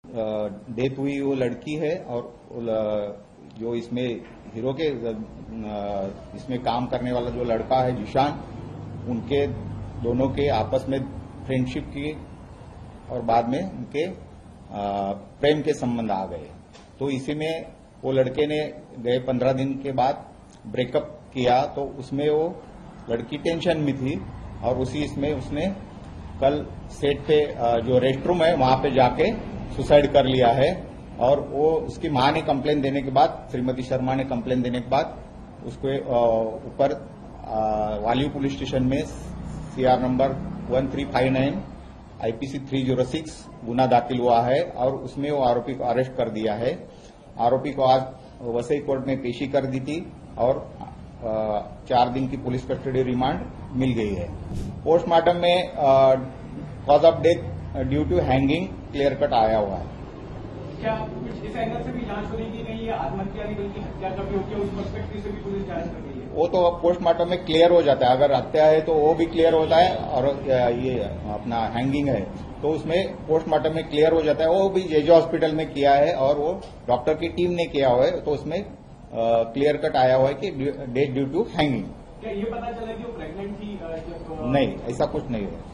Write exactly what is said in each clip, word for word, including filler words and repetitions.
Death हुई वो लड़की है और जो इसमें हीरो के इसमें काम करने वाला जो लड़का है जिशान, उनके दोनों के आपस में फ्रेंडशिप की और बाद में उनके प्रेम के संबंध आ गए। तो इसी में वो लड़के ने गए पंद्रह दिन के बाद ब्रेकअप किया, तो उसमें वो लड़की टेंशन में थी और उसी इसमें उसने कल सेट पे जो रेस्ट रूम है वहां पे जाके सुसाइड कर लिया है। और वो उसकी मां ने कंप्लेन देने के बाद, श्रीमती शर्मा ने कंप्लेन देने के बाद उसको ऊपर वालियो पुलिस स्टेशन में CR number one three five nine IPC three zero six गुना दाखिल हुआ है और उसमें वो आरोपी को अरेस्ट कर दिया है। आरोपी को आज वसई कोर्ट में पेशी कर दी थी और चार दिन की पुलिस कस्टडी रिमांड मिल गई है। पोस्टमार्टम में cause of death due to hanging clear cut आया हुआ है। क्या कुछ इस एंगल से भी जांच हो रही कि नहीं ये आत्महत्या नहीं बल्कि हत्या कभी हो गया, उस पर्सपेक्टिव से भी पुलिस जांच कर रही है? वो तो पोस्टमार्टम में क्लियर हो जाता है। अगर हत्या है तो वो भी क्लियर होता है और ये अपना हैंगिंग है तो उसमें पोस्टमार्टम में क्लियर हो जाता है। वो भी जेजे हॉस्पिटल में किया है और वो डॉक्टर की टीम ने किया हुआ है, तो उसमें क्लियर कट आया हुआ है कि डेथ ड्यू टू हैंगिंग। क्या ये पता चला कि वो प्रेग्नेंट थी जब? नहीं, ऐसा कुछ नहीं है।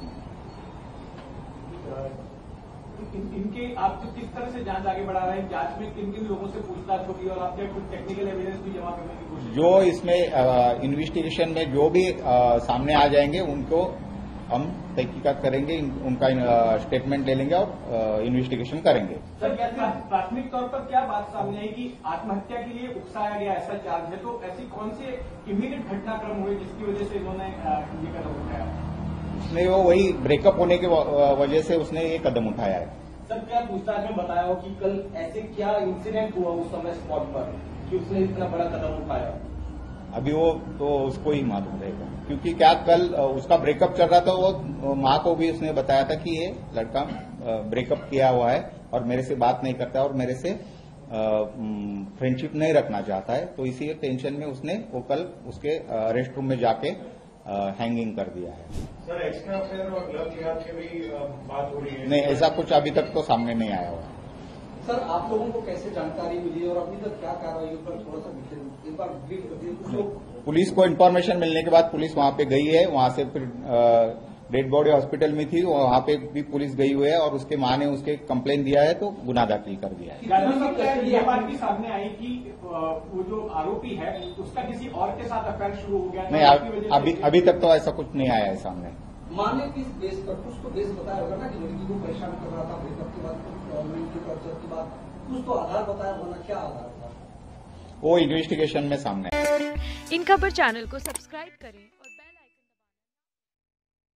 इनके आप तो किस तरह से जांच आगे बढ़ा रहे हैं? जांच में किन किन लोगों से पूछताछ होगी और आपके कुछ टेक्निकल एविडेंस भी जमा करने की कोशिश? जो इसमें इन्वेस्टिगेशन में जो भी आ, सामने आ जाएंगे उनको हम तहकीकात करेंगे, उनका स्टेटमेंट ले लेंगे और इन्वेस्टिगेशन करेंगे। सर, क्या प्राथमिक तौर पर क्या बात सामने आई कि आत्महत्या के लिए उकसाया गया ऐसा चार्ज है, तो ऐसी कौन से इमीडिएट घटनाक्रम हुए जिसकी वजह से इन्होंने ये कदम उठाया? उसने वो वही ब्रेकअप होने की वजह से उसने ये कदम उठाया है। सर, क्या पूछताछ में बताया हो कि कल ऐसे क्या इंसिडेंट हुआ उस समय स्पॉट पर कि उसने इतना बड़ा कदम उठाया? अभी वो तो उसको ही मालूम रहेगा, क्योंकि क्या कल उसका ब्रेकअप चल रहा था। वो माँ को भी उसने बताया था कि ये लड़का ब्रेकअप किया हुआ है और मेरे से बात नहीं करता और मेरे से फ्रेंडशिप नहीं रखना चाहता है, तो इसी टेंशन में उसने वो कल उसके रेस्ट रूम में जाके हैंगिंग कर दिया है। सर, एक्स्ट्रा अफेयर और लव जिहाद की भी बात हो रही है? नहीं, ऐसा कुछ अभी तक तो सामने नहीं आया हुआ। सर, आप लोगों को कैसे जानकारी मिली और अभी तक क्या कार्रवाई पर थोड़ा सा एक बार ब्रीफ कर दीजिए। पुलिस को इन्फॉर्मेशन मिलने के बाद पुलिस वहां पे गई है, वहां से फिर डेड बॉडी हॉस्पिटल में थी, वहां पे भी पुलिस गई हुई है और उसके मां ने उसके कंप्लेन दिया है तो गुना दाखिल कर दिया है। ये बात भी सामने आई कि वो जो आरोपी है उसका किसी और के साथ अफेयर शुरू हो गया? नहीं, अभी अभी तक तो ऐसा कुछ नहीं आया है सामने। मामले किस बेस पर? कुछ तो बेस बताया होगा ना कि लड़की को परेशान कर रहा था ब्रेकअप के बाद, गवर्नमेंट के टॉर्चर के बाद, कुछ तो आधार बताया होगा। क्या आधार था? वो इन्वेस्टिगेशन में सामने। इन खबर चैनल को सब्सक्राइब करें।